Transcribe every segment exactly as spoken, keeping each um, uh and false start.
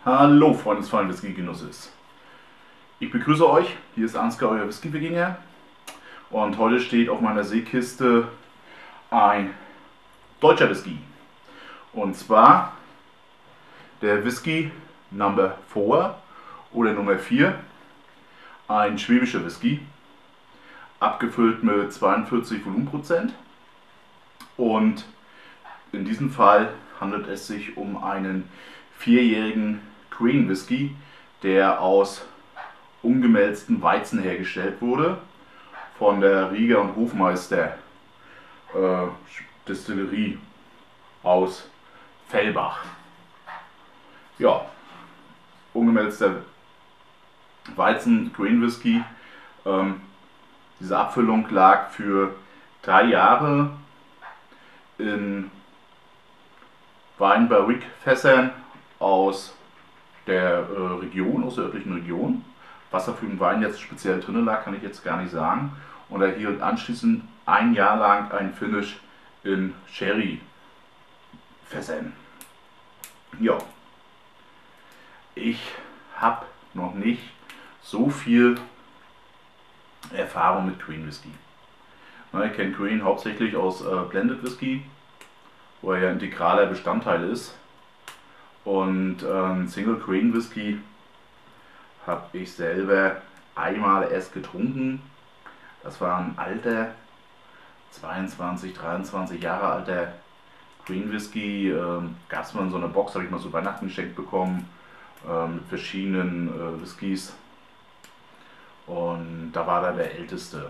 Hallo Freunde des feinen Whisky-Genusses. Ich begrüße euch, hier ist Ansgar, euer Whisky-Wikinger, und heute steht auf meiner Seekiste ein deutscher Whisky. Und zwar der Whisky Number vier oder Nummer vier, ein schwäbischer Whisky, abgefüllt mit zweiundvierzig Volumenprozent, und in diesem Fall handelt es sich um einen vierjährigen Green Whisky, der aus ungemälzten Weizen hergestellt wurde, von der Rieger und Hofmeister äh, Distillerie aus Fellbach. Ja, ungemälzter Weizen Green Whisky. Ähm, diese Abfüllung lag für drei Jahre in Weinbarrique-Fässern aus der äh, Region, aus der örtlichen Region. Was da für ein Wein jetzt speziell drin lag, kann ich jetzt gar nicht sagen. Und er hielt anschließend ein Jahr lang ein Finish in Sherry-Fässern. Ja, ich habe noch nicht so viel Erfahrung mit Green Whisky. Na, ich kenne Green hauptsächlich aus äh, Blended Whisky, wo er ja integraler Bestandteil ist. Und ähm, Single Grain Whisky habe ich selber einmal erst getrunken. Das war ein alter, zweiundzwanzig, dreiundzwanzig Jahre alter Green Whisky. Ähm, Gab es mal in so einer Box, habe ich mal so Weihnachten geschenkt bekommen, ähm, mit verschiedenen äh, Whiskys. Und da war er der älteste.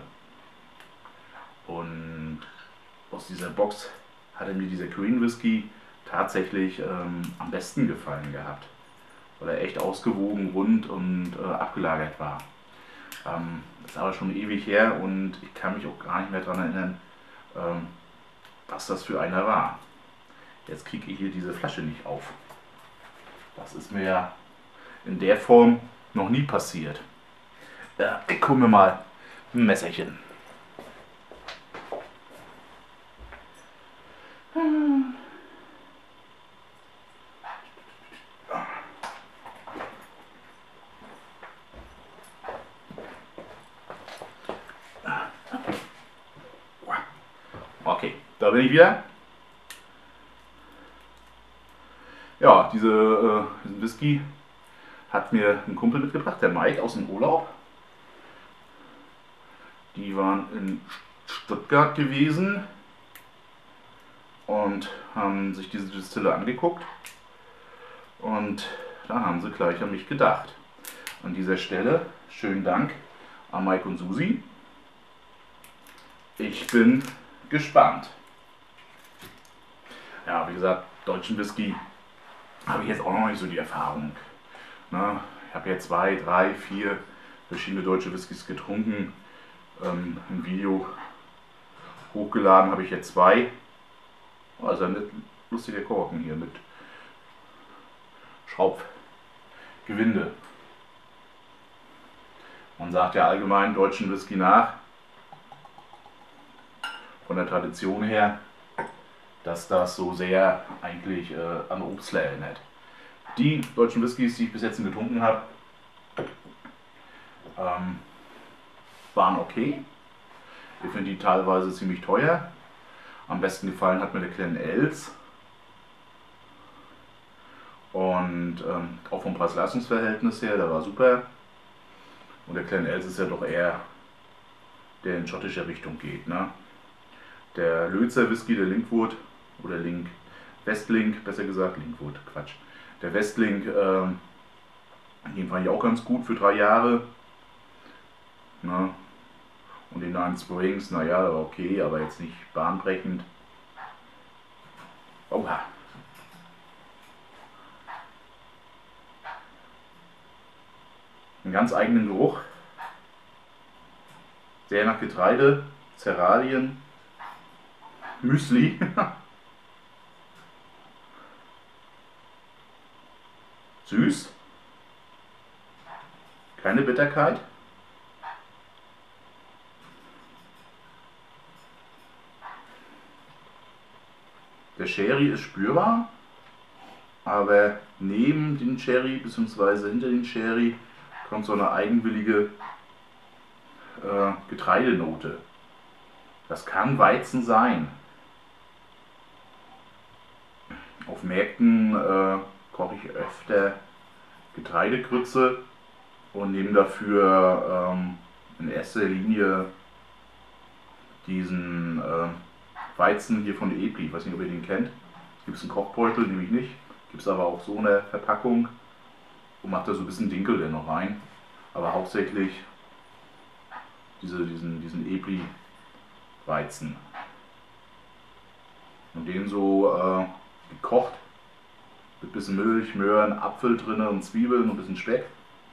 Und aus dieser Box hatte mir dieser Green Whisky tatsächlich ähm, am besten gefallen gehabt, weil er echt ausgewogen, rund und äh, abgelagert war. Ähm, das ist aber schon ewig her und ich kann mich auch gar nicht mehr daran erinnern, ähm, was das für einer war. Jetzt kriege ich hier diese Flasche nicht auf. Das ist mir ja in der Form noch nie passiert. Äh, ich hole mir mal ein Messerchen. Hm. Okay, da bin ich wieder. Ja, diese, äh, diesen Whisky hat mir ein Kumpel mitgebracht, der Mike aus dem Urlaub. Die waren in Stuttgart gewesen und haben sich diese Distille angeguckt. Und da haben sie gleich an mich gedacht. An dieser Stelle schönen Dank an Mike und Susi. Ich bin gespannt. Ja, wie gesagt, deutschen Whisky habe ich jetzt auch noch nicht so die Erfahrung. Na, ich habe jetzt zwei, drei, vier verschiedene deutsche Whiskys getrunken. Ähm, ein Video hochgeladen habe ich jetzt zwei. Also ein lustiger Korken hier mit Schraubgewinde. Man sagt ja allgemein deutschen Whisky nach, von der Tradition her, dass das so sehr eigentlich äh, an Obstler erinnert. Die deutschen Whiskys, die ich bis jetzt getrunken habe, ähm, waren okay. Ich finde die teilweise ziemlich teuer. Am besten gefallen hat mir der Glenelg. Und ähm, auch vom Preis-Leistungs-Verhältnis her, der war super. Und der Glenelg ist ja doch eher, der in schottischer Richtung geht. Ne? Der Lözer Whisky, der Linkwood, oder Link, Westlink, besser gesagt, Linkwood, Quatsch. Der Westlink, ähm, den fand ich auch ganz gut für drei Jahre. Ne? Und den Nine Springs, naja, der war okay, aber jetzt nicht bahnbrechend. Oha. Einen ganz eigenen Geruch. Sehr nach Getreide, Cerealien, Müsli. Süß. Keine Bitterkeit. Der Sherry ist spürbar. aber neben den Sherry bzw. hinter den Sherry kommt so eine eigenwillige äh, Getreidenote. Das kann Weizen sein. Auf Märkten äh, koche ich öfter Getreidegrütze und nehme dafür ähm, in erster Linie diesen äh, Weizen hier von Ebli. Ich weiß nicht, ob ihr den kennt. Gibt es einen Kochbeutel, nehme ich nicht. Gibt es aber auch so eine Verpackung und mache da so ein bisschen Dinkel dann noch rein. Aber hauptsächlich diese, diesen, diesen Ebli-Weizen. Und den so äh, gekocht mit ein bisschen Milch, Möhren, Apfel drin und Zwiebeln und ein bisschen Speck.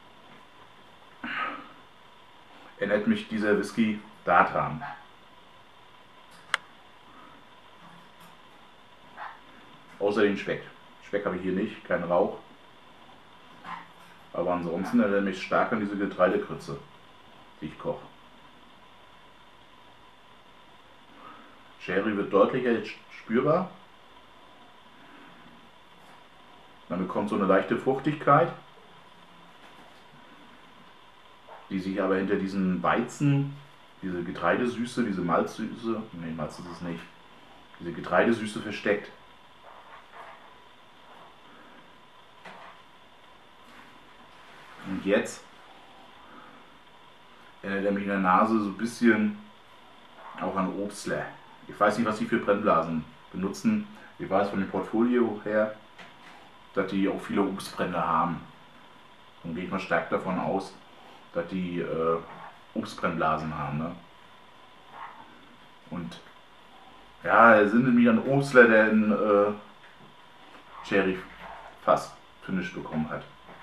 Erinnert mich dieser Whisky daran. Außer den Speck. Speck habe ich hier nicht, kein Rauch. Aber ansonsten erinnert mich stark an diese Getreidegrütze, die ich koche. Sherry wird deutlicher jetzt spürbar. Dann bekommt so eine leichte Fruchtigkeit, die sich aber hinter diesen Weizen, diese Getreidesüße, diese Malzsüße, nee, Malz ist es nicht, diese Getreidesüße versteckt. Und jetzt erinnert er mich in der Nase so ein bisschen auch an Obstler. Ich weiß nicht, was die für Brennblasen benutzen. Ich weiß von dem Portfolio her, dass die auch viele Obstbrände haben. Und gehe ich mal stark davon aus, dass die äh, Obstbrennblasen haben. Ne? Und ja, er sind nämlich ein Obstler, der einen äh, Sherry fast Finish bekommen hat.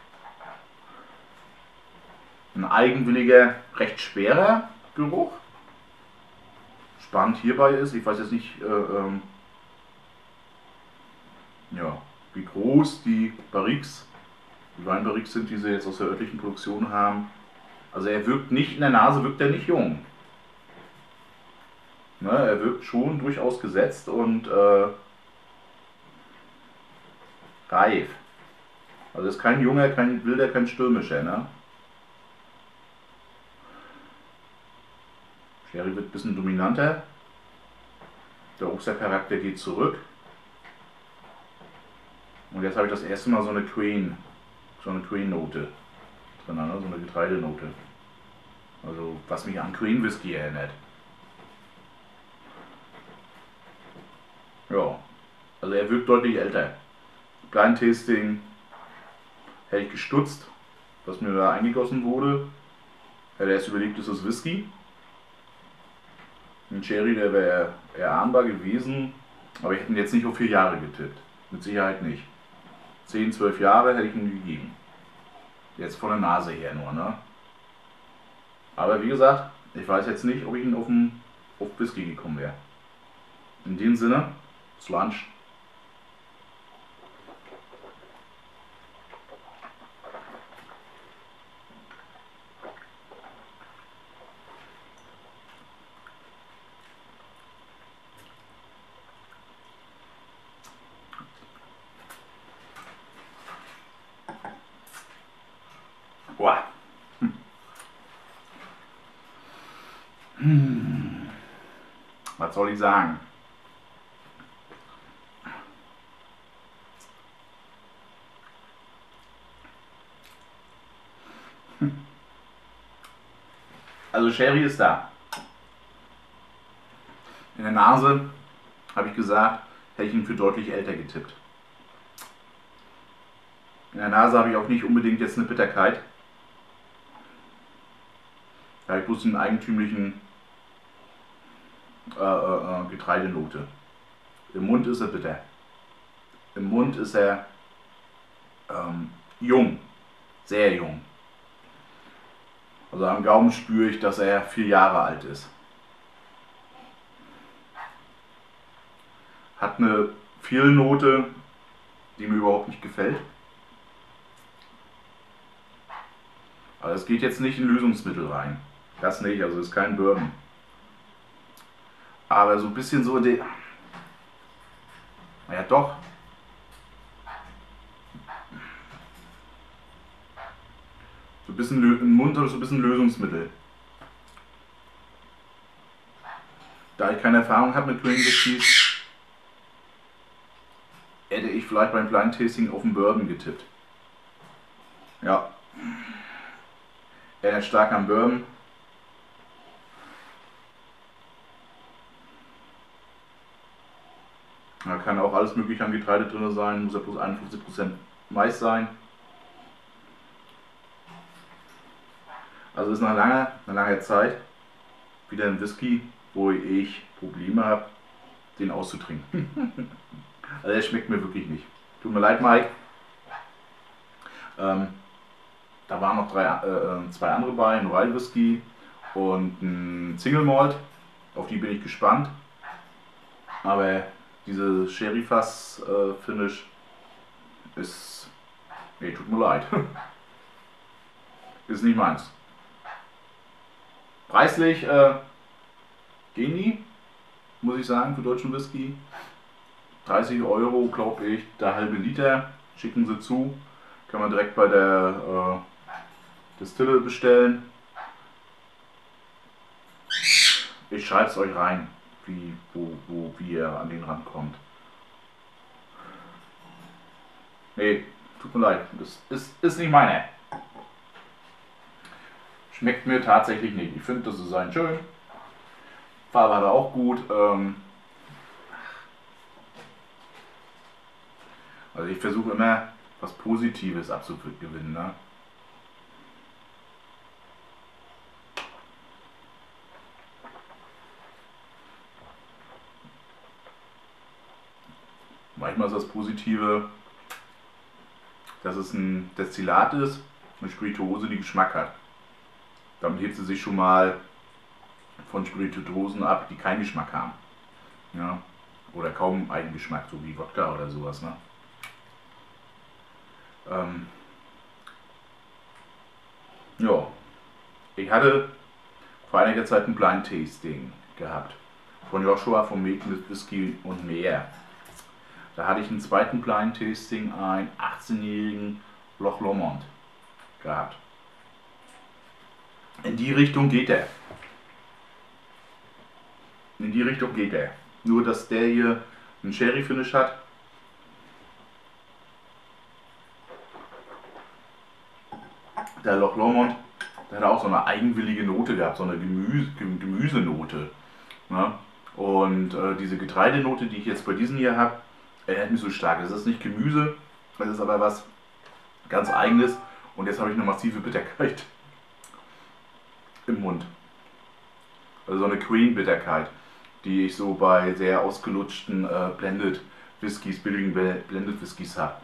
Ein eigenwilliger, recht schwerer Geruch. Spannend hierbei ist, ich weiß jetzt nicht, äh, ähm, ja, wie groß die Barriques, die Weinbarriques sind, die sie jetzt aus der örtlichen Produktion haben. Also er wirkt nicht, in der Nase wirkt er nicht jung. Ne, er wirkt schon durchaus gesetzt und äh, reif. Also ist kein junger, kein wilder, kein stürmischer. Ne? Sherry wird ein bisschen dominanter. Der Obstcharakter geht zurück. Und jetzt habe ich das erste Mal so eine Queen, so eine Queen-Note drin, ne? So eine Getreidenote. Also was mich an Queen Whisky erinnert. Ja, also er wirkt deutlich älter. Blind Tasting hätte ich gestutzt, was mir da eingegossen wurde. Hätte erst überlegt, ist das Whisky. Ein Sherry, der wäre erahnbar gewesen, aber ich hätte ihn jetzt nicht auf vier Jahre getippt. Mit Sicherheit nicht. zehn, zwölf Jahre hätte ich ihm gegeben. Jetzt von der Nase her nur, ne? Aber wie gesagt, ich weiß jetzt nicht, ob ich ihn auf, den, auf Whisky gekommen wäre. In dem Sinne, Slunch. Boah. Hm. Hm. Was soll ich sagen? Also Sherry ist da. In der Nase habe ich gesagt, hätte ich ihn für deutlich älter getippt. In der Nase habe ich auch nicht unbedingt jetzt eine Bitterkeit. Da habe ich bloß einen eigentümlichen äh, äh, Getreidenote. Im Mund ist er bitter. Im Mund ist er ähm, jung. Sehr jung. Also am Gaumen spüre ich, dass er vier Jahre alt ist. Hat eine Fehlnote, die mir überhaupt nicht gefällt. Aber es geht jetzt nicht in Lösungsmittel rein. Das nicht, also ist kein Bourbon. Aber so ein bisschen so der. Naja, doch. ein bisschen im Mund habe ich so ein bisschen Lösungsmittel. Da ich keine Erfahrung habe mit Green Whiskys, hätte ich vielleicht beim Blind Tasting auf den Bourbon getippt. Ja. Er ist stark am Bourbon. Da kann auch alles mögliche an Getreide drin sein, muss ja bloß einundfünfzig Prozent Mais sein. Also ist nach langer, nach langer Zeit wieder ein Whisky, wo ich Probleme habe, den auszutrinken. Also der schmeckt mir wirklich nicht. Tut mir leid, Mike. Ähm, da waren noch drei, äh, zwei andere bei, ein Rye Whisky und ein Single Malt. Auf die bin ich gespannt. Aber diese Sherry Fass äh, Finish ist, nee, tut mir leid. Ist nicht meins. Preislich äh, gehen die, muss ich sagen, für deutschen Whisky. dreißig Euro, glaube ich, der halbe Liter. Schicken sie zu. Kann man direkt bei der äh, Distille bestellen. Ich schreibe es euch rein, wie, wo, wo, wie ihr an den rankommt. Nee, tut mir leid, das ist, ist nicht meine. Schmeckt mir tatsächlich nicht. Ich finde, das ist ein schön. Farbe hat er auch gut. Ähm also ich versuche immer was Positives abzugewinnen. Ne? Manchmal ist das Positive, dass es ein Destillat ist, eine Spirituose, die Geschmack hat. Damit hebt sie sich schon mal von Spirituosen ab, die keinen Geschmack haben. Ja? Oder kaum Eigengeschmack, so wie Wodka oder sowas. Ne? Ähm ja, ich hatte vor einiger Zeit ein Blind Tasting gehabt. Von Joshua vom Mädchen mit Whisky und mehr. Da hatte ich einen zweiten Blind Tasting, einen achtzehnjährigen Loch Lomond gehabt. In die Richtung geht er. In die Richtung geht er. Nur, dass der hier einen Sherry Finish hat. Der Loch Lomond, der hat auch so eine eigenwillige Note gehabt, so eine Gemüse, Gemüsenote. Ne? Und äh, diese Getreidenote, die ich jetzt bei diesem hier habe, erinnert mich so stark. Es ist nicht Gemüse, es ist aber was ganz Eigenes. Und jetzt habe ich eine massive Bitterkeit im Mund. Also so eine Queen-Bitterkeit, die ich so bei sehr ausgelutschten äh, Blended Whiskys, billigen Blended Whiskys habe.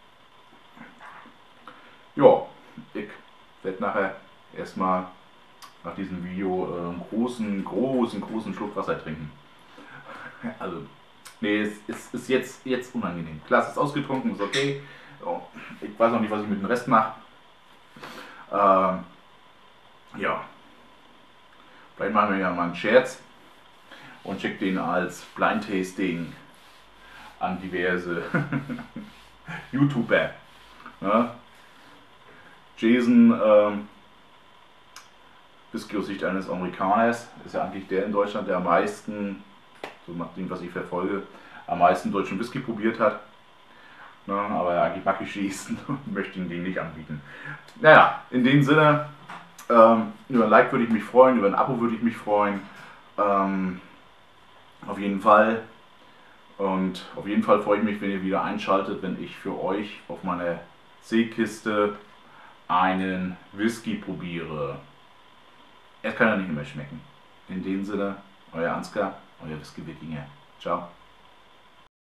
Ja, ich werde nachher erstmal nach diesem Video äh, einen großen, großen, großen Schluck Wasser trinken. Also, nee, es ist, ist jetzt, jetzt unangenehm. Glas ist ausgetrunken, ist okay. Ich weiß noch nicht, was ich mit dem Rest mache. Ähm, ja. Vielleicht machen wir ja mal einen Scherz und schickt den als Blind Tasting an diverse YouTuber. Ja. Jason, ähm, Whisky aus Sicht eines Amerikaners, ist ja eigentlich der in Deutschland, der am meisten, so nach dem, was ich verfolge, am meisten deutschen Whisky probiert hat. Ne, aber eigentlich mag ich Jason und möchte ihn den nicht anbieten. Naja, in dem Sinne, ähm, über ein Like würde ich mich freuen, über ein Abo würde ich mich freuen. Ähm, auf jeden Fall. Und auf jeden Fall freue ich mich, wenn ihr wieder einschaltet, wenn ich für euch auf meiner Seekiste einen Whisky probiere. Er kann ja nicht mehr schmecken. In dem Sinne, euer Ansgar, euer Whisky-Wikinger. Ciao.